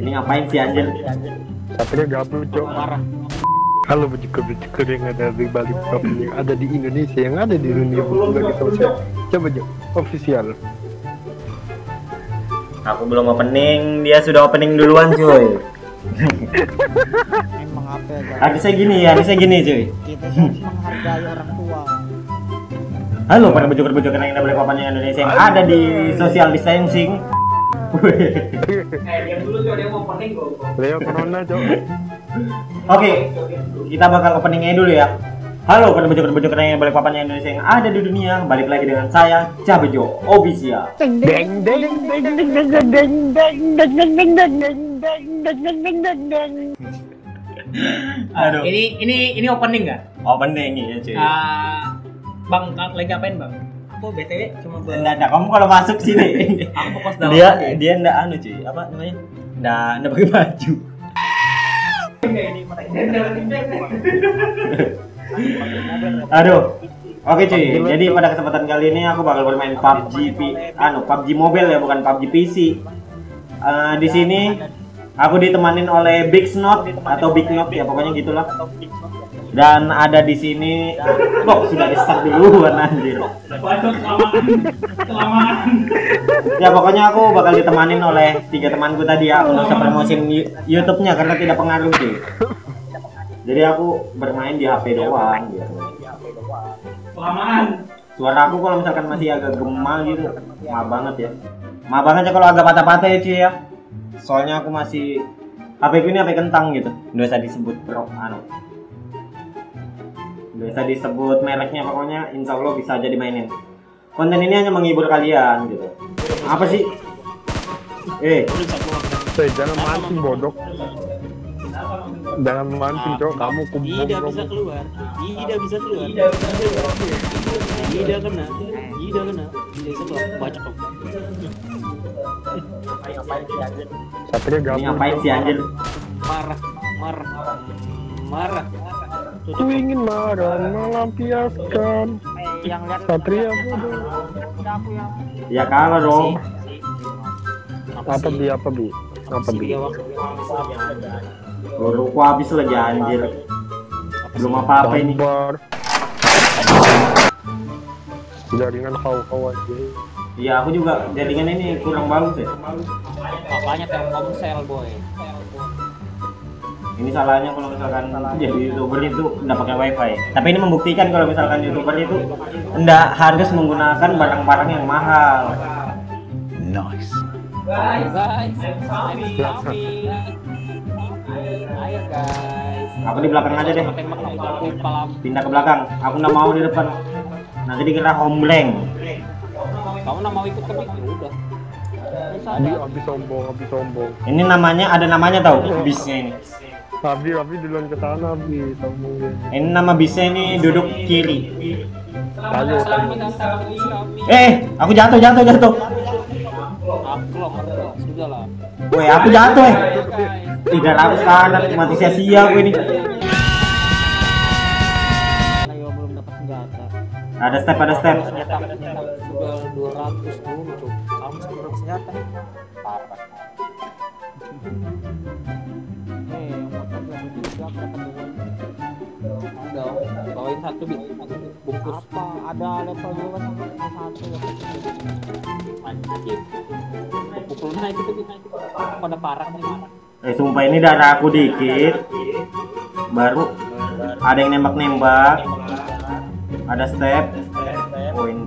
Ini ngapain sih anjir? Satria gabut cok, marah. Halo bejukur-bejukur yang ada di Bali Provinsi, yang ada di Indonesia, yang ada di dunia juga kita bisa. Coba Jo, official. Aku belum opening, dia sudah opening duluan cuy. Emang apa ya guys? Harusnya gini cuy. Kita harus menghargai orang tua. Halo para bejukur-bejukur yang ada Bali Provinsi Indonesia yang ada di social distancing. Diam dulu tuh, dia mau opening kok. Leo Corona Jo. Oke, kita bakal openingnya dulu ya. Halo para bejukur-bejukur yang ada Bali Provinsi Indonesia yang ada di dunia. Balik lagi dengan saya, Cabejo Official. Deng deng deng deng deng deng deng deng deng deng deng deng deng deng deng deng deng deng. Aduh. Ini opening nggak? Opening ya cuy. Bang, lagi ngapain bang? Aku BTW cuma Enggak, kamu kalau masuk sini. Aku fokus dalam Dia enggak anu cuy, apa namanya? Enggak pakai baju. Aduh. Oke cuy, jadi pada kesempatan kali ini aku bakal bermain PUBG Mobile ya, bukan PUBG PC. Di sini aku ditemanin oleh Big Snot atau Big Not ya, pokoknya gitulah. Dan ada di sini, kok sudah di start duluan anjir. kelamaan. Ya pokoknya aku bakal ditemanin oleh 3 temanku tadi ya. Aku nggak usah promosiin YouTube-nya karena tidak pengaruh sih. Jadi aku bermain di HP doang gitu. Kelamaan. Suara aku kalau misalkan masih agak gemal gitu, maaf banget ya. Maaf banget ya kalau agak patah-patah ya cuy ya. Soalnya aku masih HP ku ini HP kentang gitu. Nggak usah disebut nggak usah disebut mereknya, pokoknya insya Allah bisa aja dimainin. Konten ini hanya menghibur kalian gitu. Apa sih? Jangan mancing bodoh. Jangan mancing cok, kamu kumpul. Tidak bisa keluar. Tidak kena. Tidak bisa keluar. Baca kok. Satria Ini gabut. ngapain sih anjir? Marah. Ku ingin marah melampiaskan. Yang lihat Satria bodoh. aku yang Ya kalah dong. Apa bi? Peluruku habis lagi anjir. Belum apa-apa ini. Sabar. Jaringan kau aja. Iya aku juga jaringan ini kurang bagus ya. Makanya Telkomsel boy. Ini salahnya kalau misalkan jadi YouTuber itu nggak pakai wifi. Tapi ini membuktikan kalau misalkan YouTuber itu nggak harus menggunakan barang-barang yang mahal. Guys, I'm coming. Ayo guys. Aku di belakang aja deh. Pindah ke belakang. Aku nggak mau di depan. Nanti dikira hombleng. Kamu nggak mau ikut ke mic? Udah. Habis sombong. Ini ada namanya tau bisnya ini. Abi duluan ke sana Abi, sombong. Ini nama bisnya ini duduk kiri. Ayo. Selamat datang di kami. Aku jatuh. Aku loh, sudah lah. Woi, aku jatuh. 300 kanan mati sia-sia gue ini. Ayo belum dapat senjata. Ada step. Sudah 200 dulu tuh. Kamu sudah senjata. Parah. Yang motor level 3 berapa duluan? Ada. Bawain satu bungkus. Apa? Ada level 2 sama level 1 ya. Anjir. Pukul naik itu pada parah nih. Sumpah ini darah aku dikit. Baru ada yang nembak. Ada step. Poin.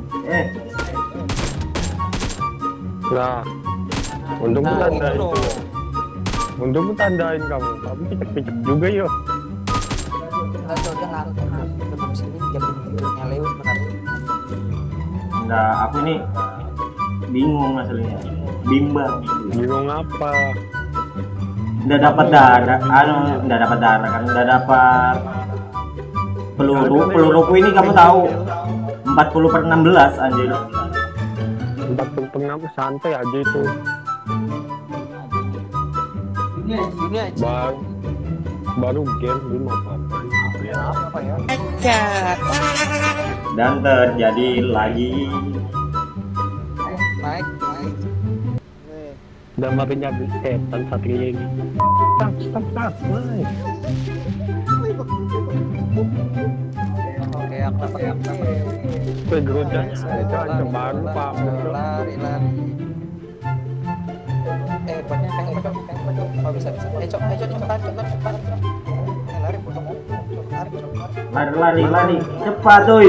Nah, untung tandain itu. Untung tandain kamu. Tapi picek juga yo. Enggak tahu dia ngantuk sini jam tidurnya lewat benar. Enggak, aku ini bingung masalahnya. Bimbang. Bingung apa? Udah dapat darah kan, udah dapat peluruku ini kamu tahu 40/16 anjir. 40/6 santai aja itu. Ini aja. Baru game belum apa-apa ya. Dan terjadi lagi. Naik. Dan marinya setan satria ini. Stop, nice. Oke, aku dapat yang Pegerudanya itu ancam baru Pak. lari. Banyak pengen. Oh bisa. Cok, cepat. Lari, potong. Lari. Cepat, tuh.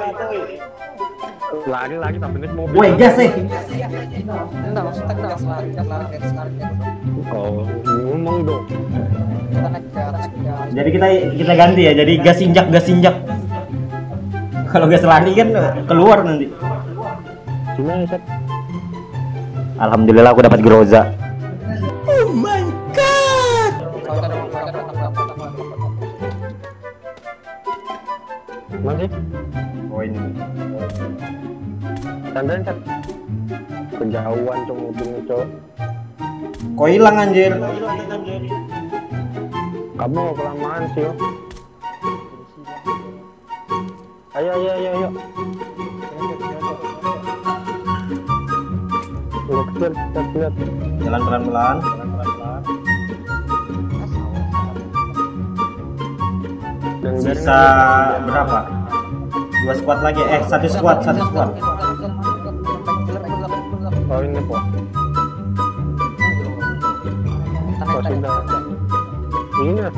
Lari tapi naik mobil. Woi, gas sih. Enggak, maksudnya gas lari. Oh, ngomong dong. Kita naik ke atas. Jadi kita ganti ya. Jadi gas injak. Kalau gas lari kan keluar nanti. Gimana Sat? Alhamdulillah aku dapat Groza. Mana sih? Oh ini. Tandain Sat. Kejauhan cok mobilnya cok. Kok hilang anjir? Kamu kelamaan sih yo. Ayo. Lihat. Jalan pelan-pelan. Sisa berapa? 2 squad lagi. 1 squad. Oh ini po. Oh sudah. Ini lah.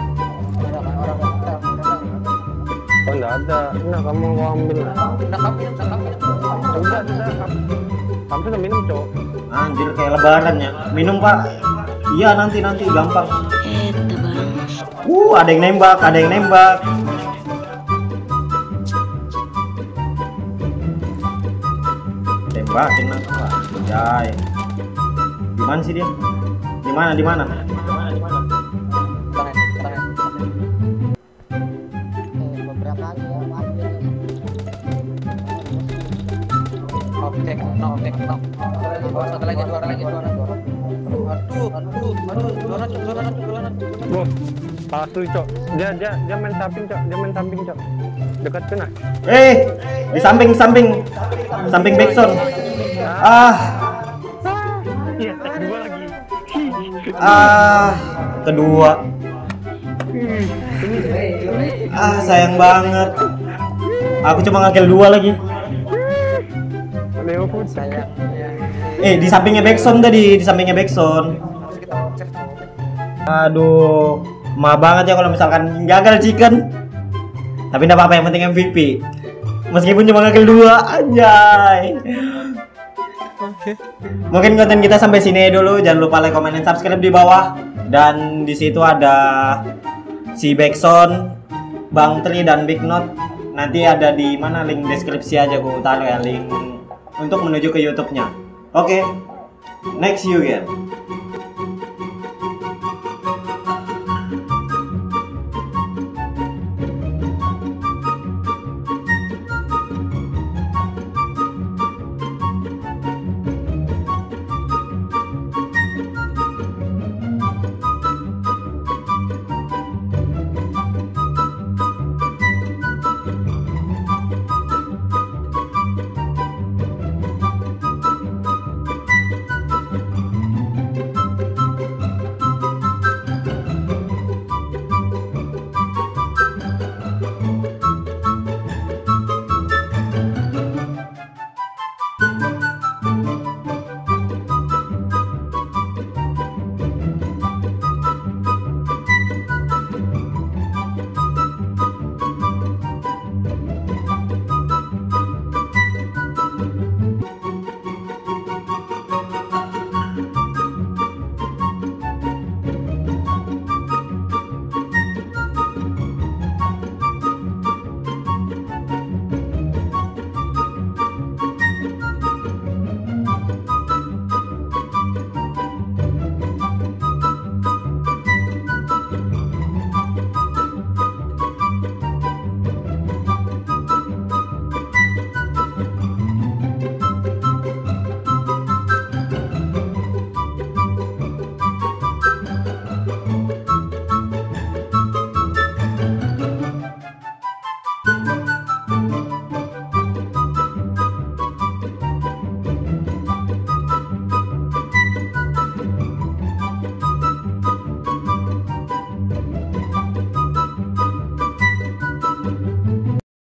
Oh enggak ada. Nah kamu mau ambil lah. Sudah. Kamu sudah minum cok. Anjir kayak lebaran ya. Minum Pak. Iya nanti gampang. Ada yang nembak. Tembakin lah Pak. Jai. Gimana sih dia? Di mana? Beberapa kali ya, Objek. Oh, satu lagi, dua lagi. Aduh, jualan. Bro, palsu cok. Dia main samping cok. Dekat kena. Di samping backsound. Iya, kedua lagi. Kedua. Sayang banget. Aku cuma ngakel 2 lagi. Leo pun Saya Di sampingnya backsound tadi, Aduh, maaf banget ya kalau misalkan gagal chicken. Tapi enggak apa-apa, yang penting MVP. Meskipun cuma ngakel 2, anjay. Mungkin konten kita sampai sini dulu. Jangan lupa like, comment, dan subscribe di bawah. Dan di situ ada si Backsound, Bang Tri, dan Big Note. Nanti ada di mana link deskripsi aja aku taruh ya, link untuk menuju ke YouTube-nya. Oke, next you again.